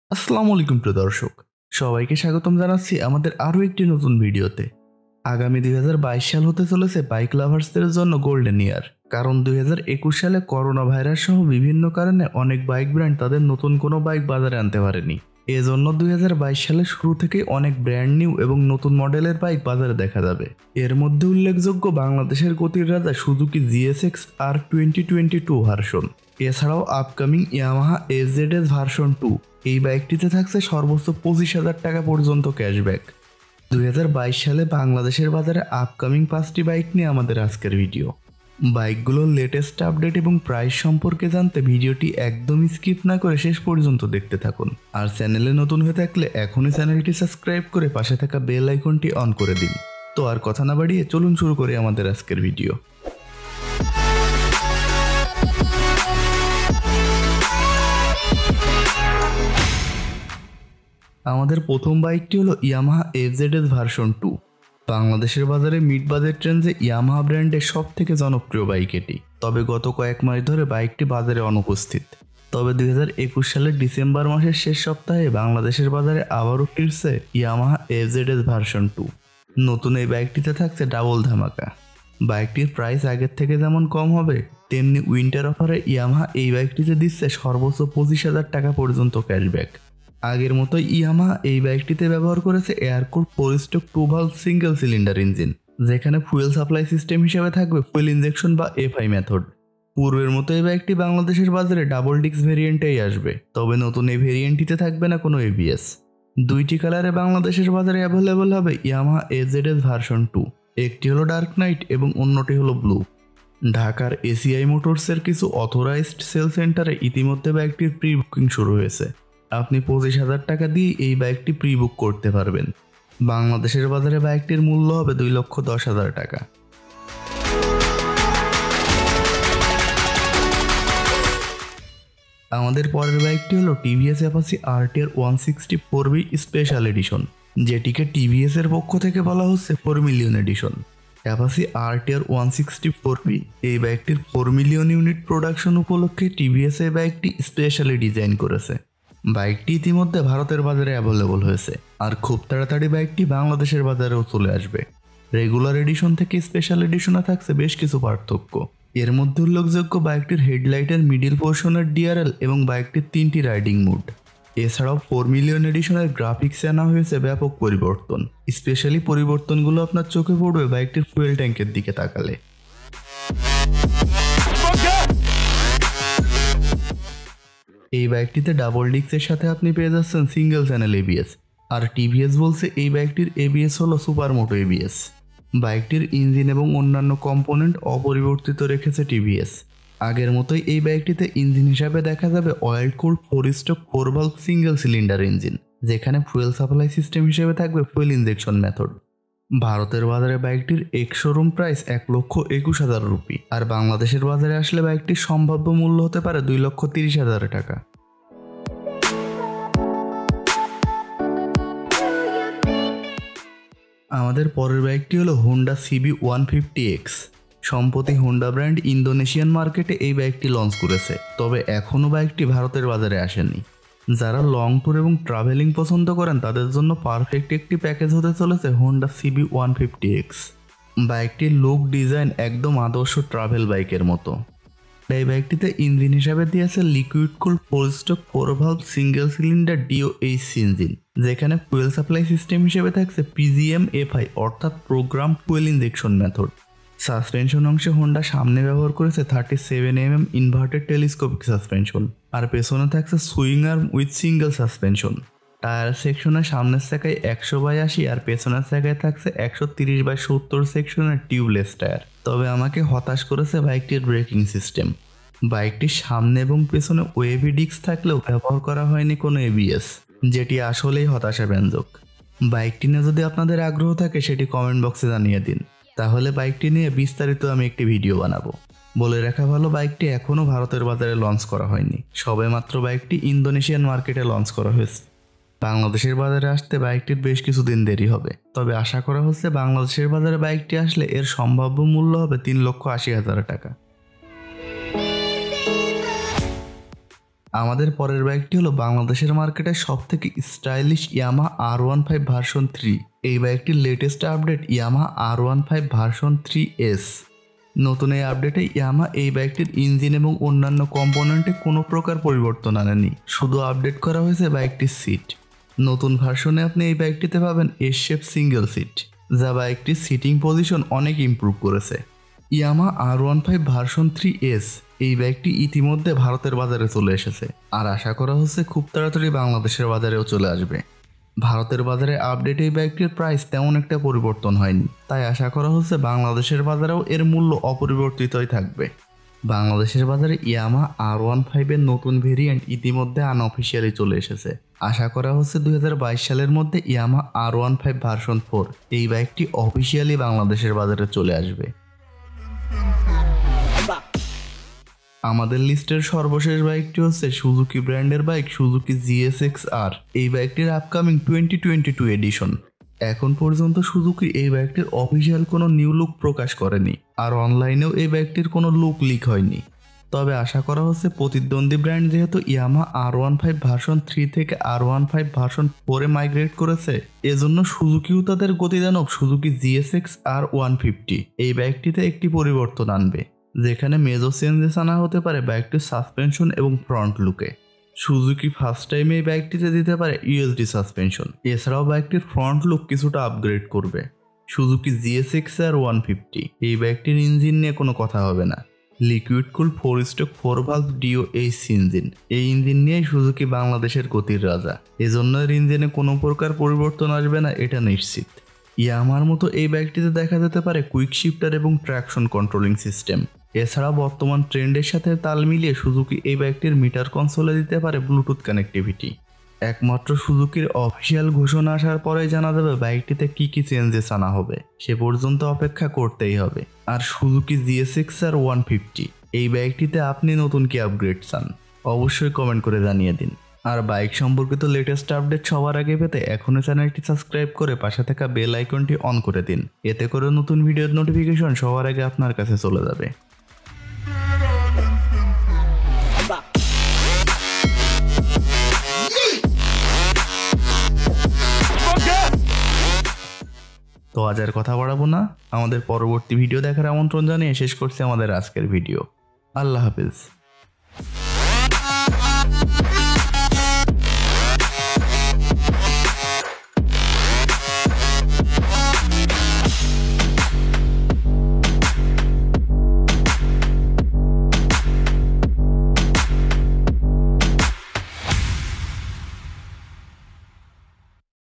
আসসালামু আলাইকুম প্রিয় দর্শক, সবাইকে স্বাগতম জানাচ্ছি আমাদের আরও একটি নতুন ভিডিওতে। আগামী 2022 সাল হতে চলেছে বাইক লাভার্সদের জন্য গোল্ডেন ইয়ার। কারণ 2021 সালে করোনা ভাইরাস সহ বিভিন্ন কারণে অনেক বাইক ব্র্যান্ড তাদের নতুন কোনো বাইক বাজারে আনতে পারেনি। এজন্য 2022 সালের শুরু থেকেই অনেক ব্র্যান্ড নিউ এবং নতুন মডেলের বাইক বাজারে দেখা যাবে। এর মধ্যে উল্লেখযোগ্য বাংলাদেশের গতির রাজা সুজুকি জিএসএক্স আর 2022 ভার্সন, এছাড়াও আপকামিং ইয়ামাহা এজেডএস ভার্সন 2। এই বাইকটিতে থাকছে সর্বোচ্চ 25,000 টাকা পর্যন্ত ক্যাশব্যাক। 2022 সালে বাংলাদেশের বাজারে আপকামিং 5টি বাইক নিয়ে আমাদের আজকের ভিডিও। বাইকগুলোর লেটেস্ট আপডেট এবং প্রাইস সম্পর্কে জানতে ভিডিওটি একদমই স্কিপ না করে শেষ পর্যন্ত দেখতে থাকুন। আর চ্যানেলে নতুন হয়ে থাকলে এখনই চ্যানেলটি সাবস্ক্রাইব করে পাশে থাকা বেল আইকনটি অন করে দিন। তো আর কথা না বাড়িয়ে চলুন শুরু করি আমাদের আজকের ভিডিও। আমাদের প্রথম বাইকটি হলো ইয়ামাহা এফজেডএস ভার্সন 2। বাংলাদেশের বাজারে মিড বাজেট রেঞ্জে ইয়ামাহা ব্র্যান্ডের সব থেকে জনপ্রিয় বাইক এটি। তবে গত কয়েক মাস ধরে বাইকটি বাজারে অনুপস্থিত। তবে 2021 সালের ডিসেম্বর মাসের শেষ সপ্তাহে বাংলাদেশের বাজারে আবারও ফিরছে ইয়ামাহা এফজেডএস ভার্সন 2। নতুন এই বাইকটিতে থাকছে ডাবল ধামাকা। বাইকটির প্রাইস আগের থেকে যেমন কম হবে, তেমনি উইন্টার অফারে ইয়ামাহা এই বাইকটিতে দিচ্ছে সর্বোচ্চ 25,000 টাকা পর্যন্ত ক্যাশব্যাক। আগের মতো ইয়ামাহা এই বাইকটিতে ব্যবহার করেছে air cool 4 stroke 2 valve single cylinder engine, যেখানে ফুয়েল সাপ্লাই সিস্টেম হিসেবে থাকবে ফুয়েল ইনজেকশন বা এফআই মেথড। পূর্বের মতো এই বাইকটি বাংলাদেশের বাজারে ডাবল ডিস্ক ভেরিয়েন্টেই আসবে, তবে নতুন এই ভেরিয়েন্টটিতে থাকবে না কোনো এবিএস। দুইটি কালারে বাংলাদেশের বাজারে অ্যাভেলেবল হবে ইয়ামাহা এজেডএস ভার্সন 2। একটি হলো ডার্ক নাইট এবং অন্যটি হলো ব্লু। ঢাকার এসিআই মোটরসের কিছু অথরাইজড সেল সেন্টারে ইতিমধ্যে বাইকটির প্রি বুকিং শুরু হয়েছে। আপনি 25,000 টাকা দিয়ে এই বাইকটি প্রি বুক করতে পারবেন। বাংলাদেশের বাজারে বাইকটির মূল্য হবে 2,10,000 টাকা। আমাদের পরের বাইকটি হলো TVS Apache RTR 164B special edition, যেটিকে টিভিএস এর পক্ষ থেকে বলা হচ্ছে 4 million addition. Apache RTR 164B এই বাইকটির 4 মিলিয়ন ইউনিট প্রোডাকশন উপলক্ষে টিভিএস এই বাইকটি স্পেশালি ডিজাইন করেছে। বাইকটি ইতিমধ্যে ভারতের বাজারে অ্যাভেলেবল হয়েছে, আর খুব তাড়াতাড়ি বাইকটি বাংলাদেশের বাজারেও চলে আসবে। রেগুলার এডিশন থেকে স্পেশাল এডিশনে থাকছে বেশ কিছু পার্থক্য। এর মধ্যে উল্লেখযোগ্য বাইকটির হেডলাইটের মিডিল পোর্শনের ডিআরএল এবং বাইকটির 3টি রাইডিং মুড। এছাড়াও 4 মিলিয়ন এডিশনের গ্রাফিক্সে আনা হয়েছে ব্যাপক পরিবর্তন। স্পেশালি পরিবর্তনগুলো আপনার চোখে পড়বে বাইকটির ফুয়েল ট্যাঙ্কের দিকে তাকালে। এই বাইকটিতে ডাবল ডিস্কের সাথে আপনি পেয়ে যাচ্ছেন সিঙ্গেল চ্যানেল এবিএস, আর টিভিএস বলছে এই বাইকটির এবিএস হলো সুপার মোটো এবিএস। বাইকটির ইঞ্জিন এবং অন্যান্য কম্পোনেন্ট অপরিবর্তিত রেখেছে টিভিএস। আগের মতোই এই বাইকটিতে ইঞ্জিন হিসাবে দেখা যাবে oil cooled 4 stroke 4 valve single cylinder engine, যেখানে ফুয়েল সাপ্লাই সিস্টেম হিসেবে থাকবে ফুয়েল ইনজেকশন মেথড। ভারতের বাজারে বাইকটির এক্স শোরুম প্রাইস 1,21,000 রুপি, আর বাংলাদেশের বাজারে আসলে বাইকটির সম্ভাব্য মূল্য হতে পারে 2,30,000 টাকা। আমাদের পরের বাইকটি হলো হোন্ডা সিবি 150X। সম্প্রতি হোন্ডা ব্র্যান্ড ইন্দোনেশিয়ান মার্কেটে এই বাইকটি লঞ্চ করেছে, তবে এখনও বাইকটি ভারতের বাজারে আসেনি। যারা লং ট্যুর এবং ট্রাভেলিং পছন্দ করেন তাদের জন্য পারফেক্ট একটি প্যাকেজ হতে চলেছে হোন্ডা সিবি 150X। বাইকটির লুক ডিজাইন একদম আদর্শ ট্রাভেল বাইকের মতো। এই বাইকটিতে ইঞ্জিন হিসাবে দিয়েছে liquid cooled 4 stroke 4 valve single cylinder DOH engine, যেখানে ফুয়েল সাপ্লাই সিস্টেম হিসেবে থাকছে পিজিএম এফআই অর্থাৎ program fuel injection method. Suspension অংশে হোন্ডা সামনে ব্যবহার করেছে 37mm ইনভার্টেড টেলিস্কোপিক সাসপেনশন, আর পেছনে থাকছে swing arm with single suspension. Tyre সেকশনে সামনের চাকায় 100/80 আর পেছনের চাকায় থাকছে 130/70 সেকশনের টিউবলেস টায়ার। তবে আমাকে হতাশ করেছে বাইকটির ব্রেকিং সিস্টেম। বাইকটির সামনে এবং পেছনে ওয়েভি ডিস্ক থাকলেও ব্যবহার করা হয়নি কোনো এবিএস, যেটি আসলেই হতাশাব্যঞ্জক। বাইকটি নিয়ে যদি আপনাদের আগ্রহ থাকে সেটি কমেন্ট বক্সে জানিয়ে দিন, তাহলে বাইকটি নিয়ে বিস্তারিত আমি একটি ভিডিও বানাবো। বলে রাখা ভালো, বাইকটি এখনও ভারতের বাজারে লঞ্চ করা হয়নি, সবেমাত্র বাইকটি ইন্দোনেশিয়ান মার্কেটে লঞ্চ করা হয়েছে। বাংলাদেশের বাজারে আসতে বাইকটির বেশ কিছুদিন দেরি হবে, তবে আশা করা হচ্ছে বাংলাদেশের বাজারে বাইকটি আসলে এর সম্ভাব্য মূল্য হবে 3,80,000 টাকা। আমাদের পরের বাইকটি হলো বাংলাদেশের মার্কেটে সবথেকে স্টাইলিশ ইয়ামাহা R15 ভার্সন 3। এই বাইকটির latest update Yamaha R15 version 3S। নতুন এই আপডেটে ইয়ামাহা এই বাইকটির ইঞ্জিন এবং অন্যান্য কম্পোনেন্টে কোনো প্রকার পরিবর্তন আনেনি, শুধু আপডেট করা হয়েছে বাইকটির সিট। নতুন ভার্সনে আপনি এই বাইকটিতে পাবেন এস শেপ সিঙ্গেল সিট, যা বাইকটির সিটিং পজিশন অনেক ইমপ্রুভ করেছে। ইয়ামাহা R15 ভার্সন 3S এই বাইকটি ইতিমধ্যে ভারতের বাজারে চলে এসেছে, আর আশা করা হচ্ছে খুব তাড়াতাড়ি বাংলাদেশের বাজারেও চলে আসবে। ভারতের বাজারে আপডেট এই বাইকটির প্রাইস তেমন একটা পরিবর্তন হয়নি, তাই আশা করা হচ্ছে বাংলাদেশের বাজারেও এর মূল্য অপরিবর্তিতই থাকবে। বাংলাদেশের বাজারে ইয়ামাহা R15 এর নতুন ভেরিয়েন্ট ইতিমধ্যে আনঅফিসিয়ালি চলে এসেছে। আশা করা হচ্ছে 2022 সালের মধ্যে ইয়ামাহা R15 ভার্সন 4 এই বাইকটি অফিসিয়ালি বাংলাদেশের বাজারে চলে আসবে। আমাদের লিস্টের সর্বশেষ বাইকটি হচ্ছে সুজুকি ব্র্যান্ডের বাইক সুজুকি GSX-R। এই বাইকটির আপকামিং 2022 এডিশন। এখন পর্যন্ত সুজুকি এই বাইকটির অফিসিয়াল কোনো নিউ লুক প্রকাশ করেনি, আর অনলাইনেও এই বাইকটির কোনো লুক লিক হয়নি। তবে আশা করা হচ্ছে প্রতিদ্বন্দ্বী ব্র্যান্ড যেহেতু ইয়ামাহা R15 ভার্সন 3 থেকে R15 ভার্সন 4 এ মাইগ্রেট করেছে, এজন্য সুজুকিও তাদের গতিদানব সুজুকি GSX-R 150 এই বাইকটিতে একটি পরিবর্তন আনবে, যেখানে মেজর চেঞ্জেস আনা হতে পারে বাইকটির সাসপেনশন এবং ফ্রন্ট লুকে। সুজুকি ফার্স্ট টাইম এই বাইকটিতে দিতে পারে ইউএসডি সাসপেনশন, এছাড়াও বাইকটির ফ্রন্ট লুক কিছুটা আপগ্রেড করবে। সুজুকি GSX-R 150 এই বাইকটির ইঞ্জিন নিয়ে কোনো কথা হবে না, liquid cool 4 stroke 4 valve DOH engine. এই ইঞ্জিন নিয়েই সুজুকি বাংলাদেশের গতির রাজা, এজন্য এর ইঞ্জিনে কোনো প্রকার পরিবর্তন আসবে না এটা নিশ্চিত। ইয়ামাহার মতো এই বাইকটিতে দেখা যেতে পারে কুইক শিফটার এবং ট্র্যাকশন কন্ট্রোলিং সিস্টেম। এছাড়া বর্তমান ট্রেন্ডের সাথে তাল মিলিয়ে সুজুকি এই বাইকটির মিটার কনসোলে দিতে পারে ব্লুটুথ কানেক্টিভিটি। একমাত্র সুজুকির অফিসিয়াল ঘোষণা আসার পরেই জানা যাবে বাইকটিতে কি কি চেঞ্জেস আনা হবে, সে পর্যন্ত অপেক্ষা করতেই হবে। আর সুজুকি GSX-R 150 এই বাইকটিতে আপনি নতুন কি আপগ্রেড চান অবশ্যই কমেন্ট করে জানিয়ে দিন। আর বাইক সম্পর্কিত লেটেস্ট আপডেট সবার আগে পেতে এখনই চ্যানেলটি সাবস্ক্রাইব করে পাশে থাকা বেল আইকনটি অন করে দিন, এতে করে নতুন ভিডিওর নোটিফিকেশন সবার আগে আপনার কাছে চলে যাবে। তো আজ আর কথা বাড়াবো না, আমাদের পরবর্তী ভিডিও দেখার আমন্ত্রণ জানিয়ে শেষ করছি আমাদের আজকের ভিডিও। আল্লাহ হাফেজ।